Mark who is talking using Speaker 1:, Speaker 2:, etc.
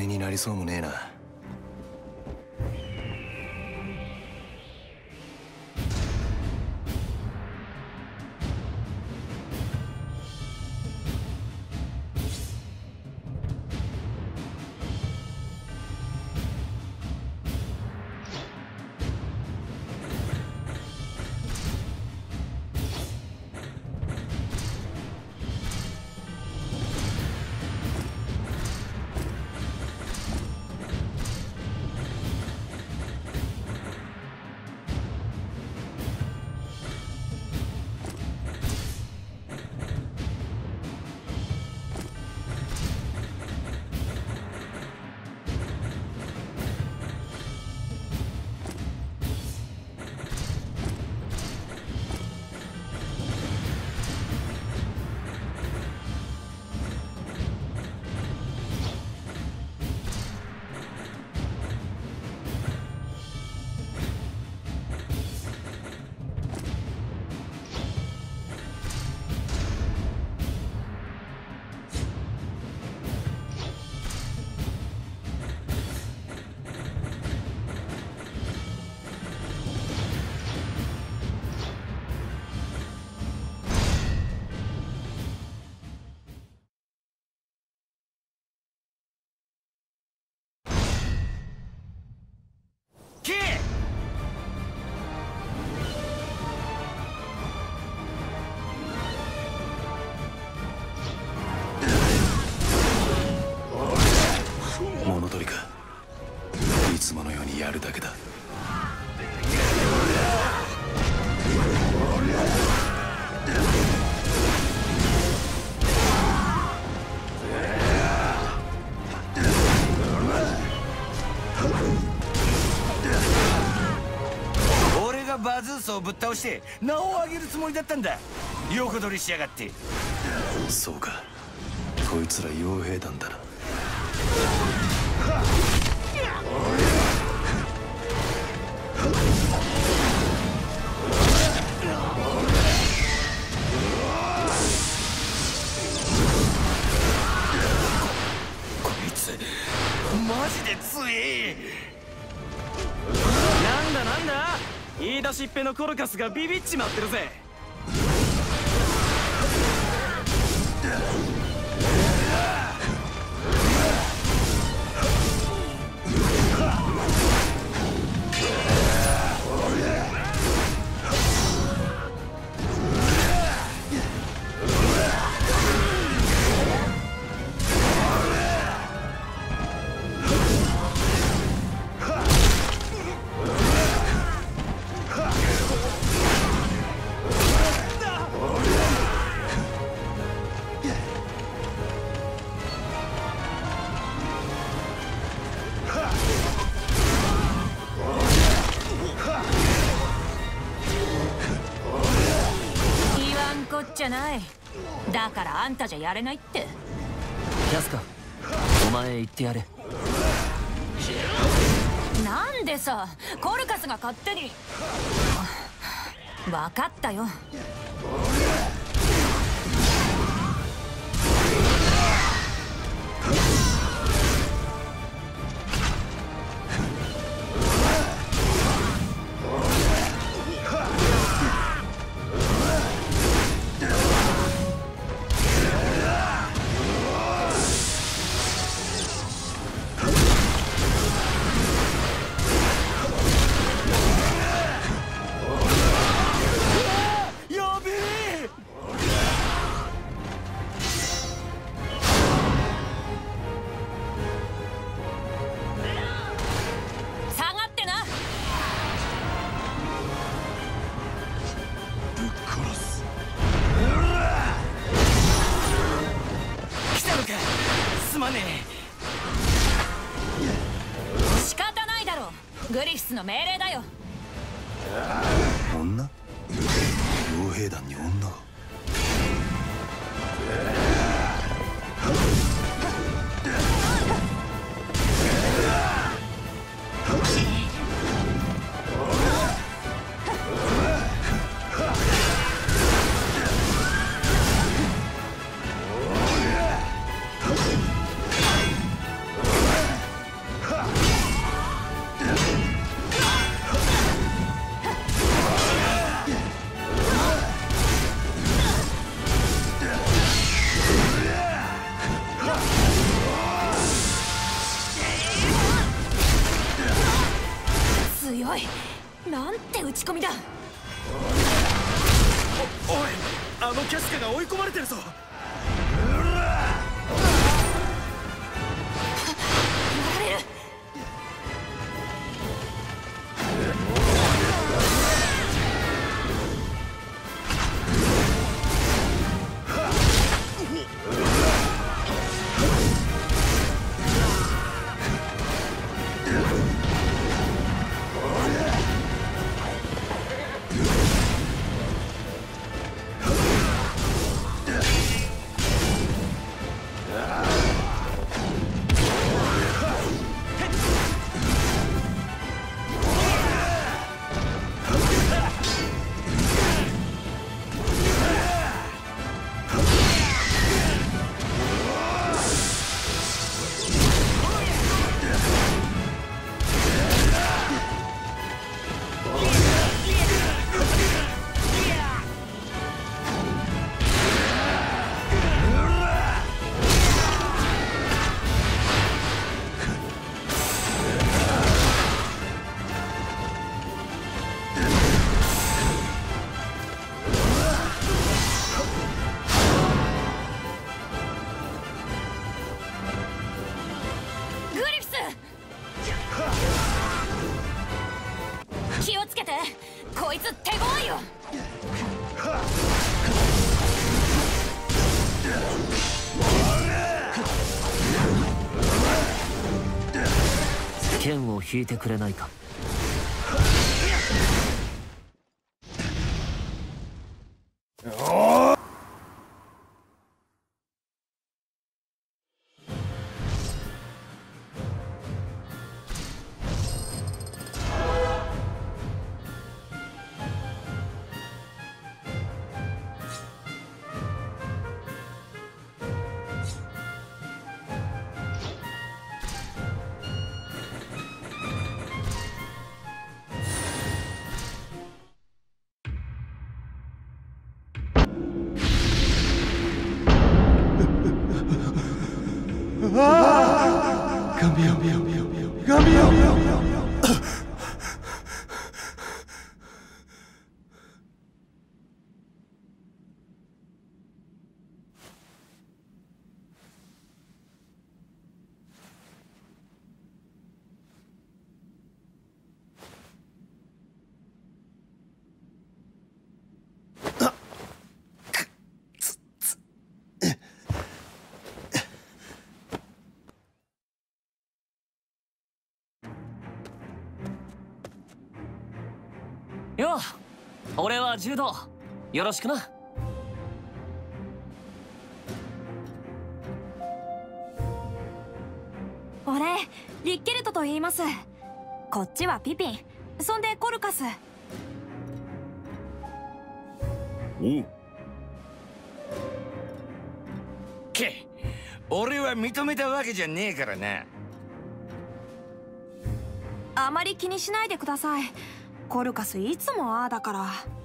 Speaker 1: 金になりそうもねえな。物取りか。いつものようにやるだけだ。
Speaker 2: 俺がバズースをぶっ倒して名を上げるつもりだったんだ。横取りしやがって。
Speaker 1: そうか、こいつら傭兵団だな。
Speaker 2: こいつマジで強え。
Speaker 3: なんだなんだ、言い出しっぺのコルカスがビビっちまってるぜ。
Speaker 4: じゃない。だからあんたじゃやれないって。
Speaker 3: ヤスカ、お前言ってやれ。
Speaker 4: なんでさ、コルカスが勝手に。分かったよ。グリフィスの命令だよ。
Speaker 1: 女？傭兵団に女が。
Speaker 4: ごい。なんて打ち込みだ。
Speaker 3: おい、あのキャスカが追い込まれてるぞ。
Speaker 4: やられる。気をつけて、こいつ手強いよ。
Speaker 5: 剣を引いてくれないか。よう、俺は柔道よろしくな。
Speaker 4: 俺リッケルトと言います。こっちはピピン、そんでコルカス。
Speaker 2: おうけ、俺は認めたわけじゃねえからな。
Speaker 4: あまり気にしないでください。コルカスいつもああだから。